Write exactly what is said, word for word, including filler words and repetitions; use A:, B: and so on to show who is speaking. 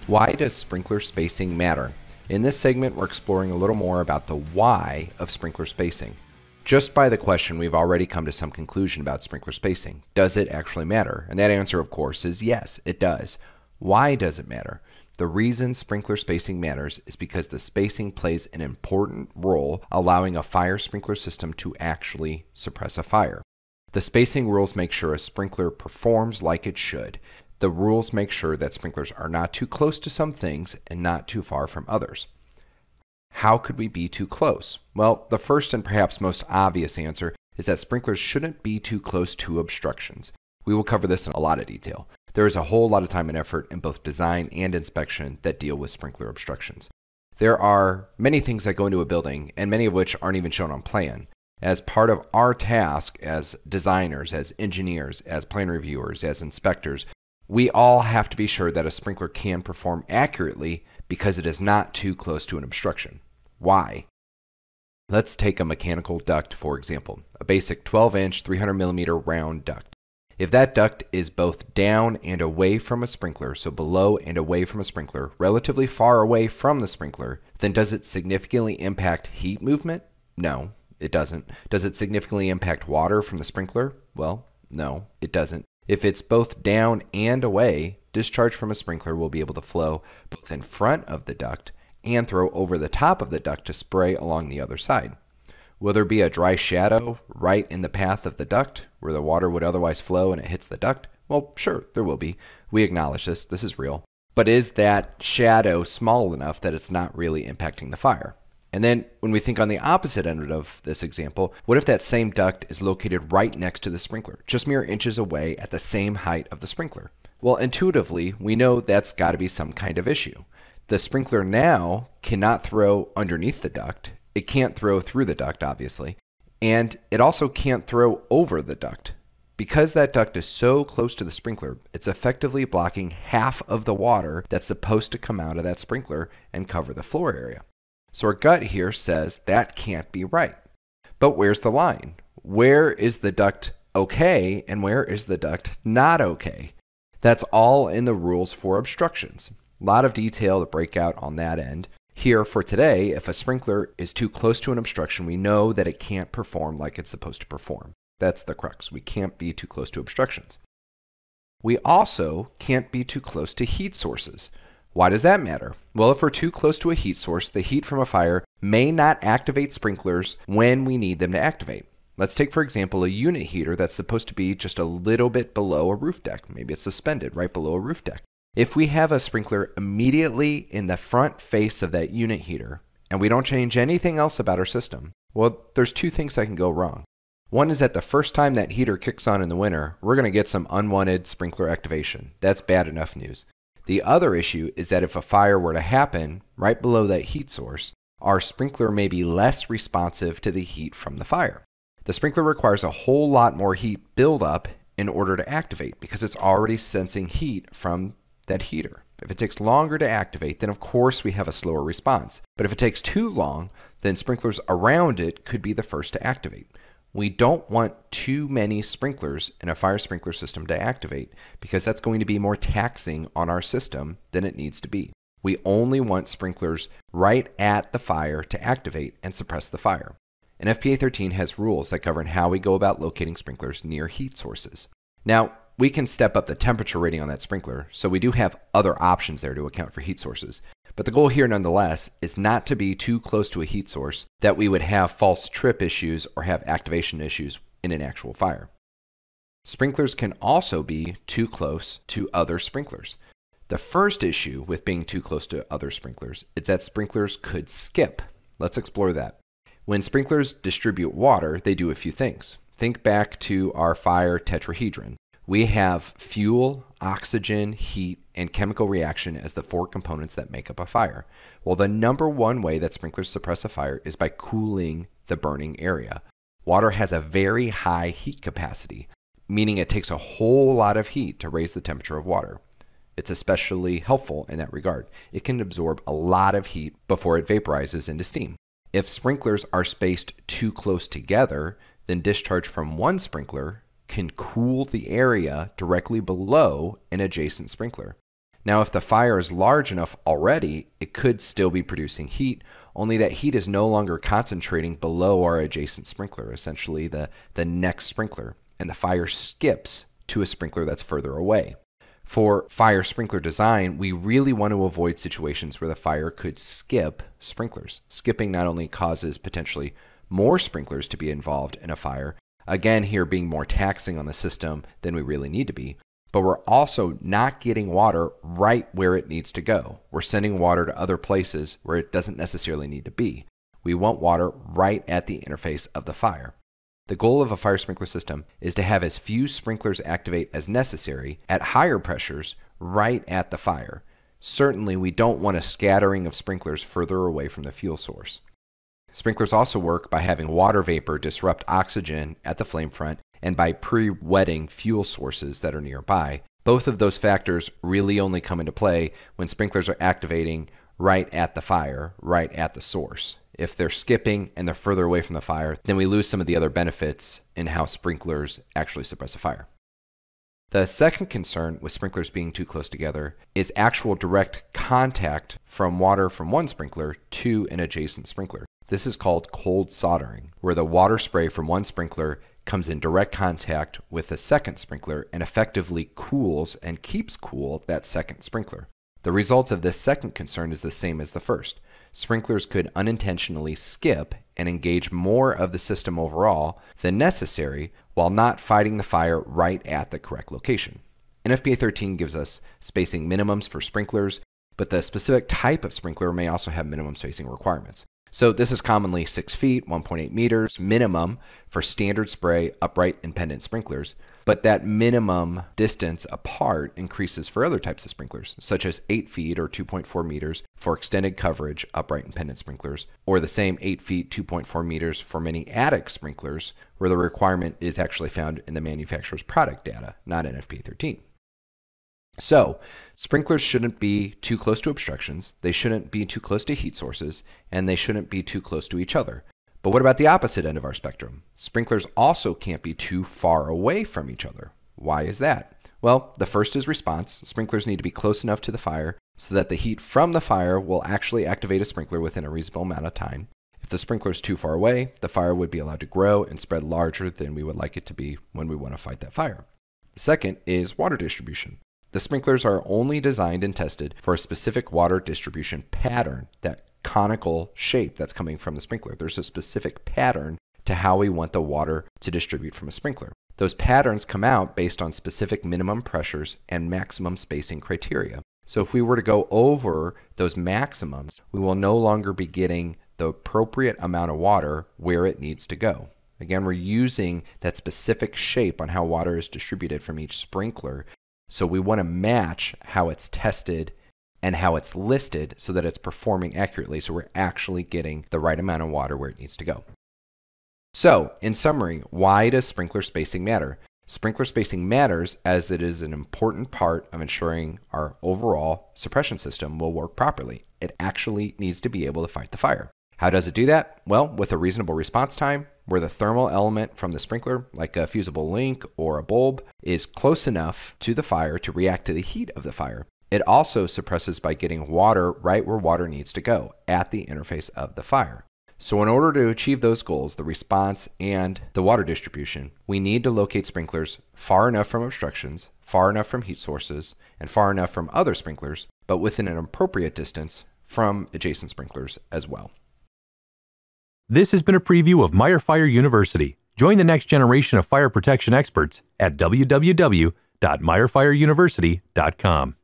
A: Why does sprinkler spacing matter? In this segment, we're exploring a little more about the why of sprinkler spacing. Just by the question, we've already come to some conclusion about sprinkler spacing. Does it actually matter? And that answer, of course, is yes, it does. Why does it matter? The reason sprinkler spacing matters is because the spacing plays an important role allowing a fire sprinkler system to actually suppress a fire. The spacing rules make sure a sprinkler performs like it should. The rules make sure that sprinklers are not too close to some things and not too far from others. How could we be too close? Well, the first and perhaps most obvious answer is that sprinklers shouldn't be too close to obstructions. We will cover this in a lot of detail. There is a whole lot of time and effort in both design and inspection that deal with sprinkler obstructions. There are many things that go into a building, and many of which aren't even shown on plan. As part of our task as designers, as engineers, as plan reviewers, as inspectors, we all have to be sure that a sprinkler can perform accurately because it is not too close to an obstruction. Why? Let's take a mechanical duct, for example, a basic twelve inch, three hundred millimeter round duct. If that duct is both down and away from a sprinkler, so below and away from a sprinkler, relatively far away from the sprinkler, then does it significantly impact heat movement? No, it doesn't. Does it significantly impact water from the sprinkler? Well, no, it doesn't. If it's both down and away, discharge from a sprinkler will be able to flow both in front of the duct and throw over the top of the duct to spray along the other side. Will there be a dry shadow right in the path of the duct where the water would otherwise flow and it hits the duct? Well, sure, there will be. We acknowledge this. This is real. But is that shadow small enough that it's not really impacting the fire? And then when we think on the opposite end of this example, what if that same duct is located right next to the sprinkler, just mere inches away at the same height of the sprinkler? Well, intuitively, we know that's got to be some kind of issue. The sprinkler now cannot throw underneath the duct. It can't throw through the duct, obviously, and it also can't throw over the duct. Because that duct is so close to the sprinkler, it's effectively blocking half of the water that's supposed to come out of that sprinkler and cover the floor area. So our gut here says that can't be right. But where's the line? Where is the duct okay and where is the duct not okay? That's all in the rules for obstructions. A lot of detail to break out on that end. Here for today, if a sprinkler is too close to an obstruction, we know that it can't perform like it's supposed to perform. That's the crux. We can't be too close to obstructions. We also can't be too close to heat sources. Why does that matter? Well, if we're too close to a heat source, the heat from a fire may not activate sprinklers when we need them to activate. Let's take, for example, a unit heater that's supposed to be just a little bit below a roof deck. Maybe it's suspended right below a roof deck. If we have a sprinkler immediately in the front face of that unit heater and we don't change anything else about our system, well, there's two things that can go wrong. One is that the first time that heater kicks on in the winter, we're going to get some unwanted sprinkler activation. That's bad enough news. The other issue is that if a fire were to happen right below that heat source, our sprinkler may be less responsive to the heat from the fire. The sprinkler requires a whole lot more heat buildup in order to activate because it's already sensing heat from that heater. If it takes longer to activate, then of course we have a slower response. But if it takes too long, then sprinklers around it could be the first to activate. We don't want too many sprinklers in a fire sprinkler system to activate because that's going to be more taxing on our system than it needs to be. We only want sprinklers right at the fire to activate and suppress the fire. And F P A thirteen has rules that govern how we go about locating sprinklers near heat sources. Now, we can step up the temperature rating on that sprinkler, so we do have other options there to account for heat sources. But the goal here nonetheless is not to be too close to a heat source that we would have false trip issues or have activation issues in an actual fire. Sprinklers can also be too close to other sprinklers. The first issue with being too close to other sprinklers is that sprinklers could skip. Let's explore that. When sprinklers distribute water, they do a few things. Think back to our fire tetrahedron. We have fuel, oxygen, heat, and chemical reaction as the four components that make up a fire. Well, the number one way that sprinklers suppress a fire is by cooling the burning area. Water has a very high heat capacity, meaning it takes a whole lot of heat to raise the temperature of water. It's especially helpful in that regard. It can absorb a lot of heat before it vaporizes into steam. If sprinklers are spaced too close together, then discharge from one sprinkler can cool the area directly below an adjacent sprinkler. Now, if the fire is large enough already, it could still be producing heat, only that heat is no longer concentrating below our adjacent sprinkler, essentially the, the next sprinkler, and the fire skips to a sprinkler that's further away. For fire sprinkler design, we really want to avoid situations where the fire could skip sprinklers. Skipping not only causes potentially more sprinklers to be involved in a fire, again here being more taxing on the system than we really need to be, but we're also not getting water right where it needs to go. We're sending water to other places where it doesn't necessarily need to be. We want water right at the interface of the fire. The goal of a fire sprinkler system is to have as few sprinklers activate as necessary at higher pressures right at the fire. Certainly, we don't want a scattering of sprinklers further away from the fuel source. Sprinklers also work by having water vapor disrupt oxygen at the flame front and by pre-wetting fuel sources that are nearby. Both of those factors really only come into play when sprinklers are activating right at the fire, right at the source. If they're skipping and they're further away from the fire, then we lose some of the other benefits in how sprinklers actually suppress a fire. The second concern with sprinklers being too close together is actual direct contact from water from one sprinkler to an adjacent sprinkler. This is called cold soldering, where the water spray from one sprinkler comes in direct contact with a second sprinkler and effectively cools and keeps cool that second sprinkler. The result of this second concern is the same as the first. Sprinklers could unintentionally skip and engage more of the system overall than necessary while not fighting the fire right at the correct location. N F P A thirteen gives us spacing minimums for sprinklers, but the specific type of sprinkler may also have minimum spacing requirements. So this is commonly six feet, one point eight meters minimum for standard spray upright and pendant sprinklers, but that minimum distance apart increases for other types of sprinklers, such as eight feet or two point four meters for extended coverage upright and pendant sprinklers, or the same eight feet, two point four meters for many attic sprinklers, where the requirement is actually found in the manufacturer's product data, not N F P A thirteen. So, sprinklers shouldn't be too close to obstructions, they shouldn't be too close to heat sources, and they shouldn't be too close to each other. But what about the opposite end of our spectrum? Sprinklers also can't be too far away from each other. Why is that? Well, the first is response. Sprinklers need to be close enough to the fire so that the heat from the fire will actually activate a sprinkler within a reasonable amount of time. If the sprinkler is too far away, the fire would be allowed to grow and spread larger than we would like it to be when we want to fight that fire. The second is water distribution. The sprinklers are only designed and tested for a specific water distribution pattern, that conical shape that's coming from the sprinkler. There's a specific pattern to how we want the water to distribute from a sprinkler. Those patterns come out based on specific minimum pressures and maximum spacing criteria. So if we were to go over those maximums, we will no longer be getting the appropriate amount of water where it needs to go. Again, we're using that specific shape on how water is distributed from each sprinkler. So we want to match how it's tested and how it's listed so that it's performing accurately, so we're actually getting the right amount of water where it needs to go. So, in summary, why does sprinkler spacing matter? Sprinkler spacing matters as it is an important part of ensuring our overall suppression system will work properly. It actually needs to be able to fight the fire. How does it do that? Well, with a reasonable response time, where the thermal element from the sprinkler, like a fusible link or a bulb, is close enough to the fire to react to the heat of the fire. It also suppresses by getting water right where water needs to go, at the interface of the fire. So in order to achieve those goals, the response and the water distribution, we need to locate sprinklers far enough from obstructions, far enough from heat sources, and far enough from other sprinklers, but within an appropriate distance from adjacent sprinklers as well.
B: This has been a preview of Meyer Fire University. Join the next generation of fire protection experts at w w w dot meyer fire university dot com.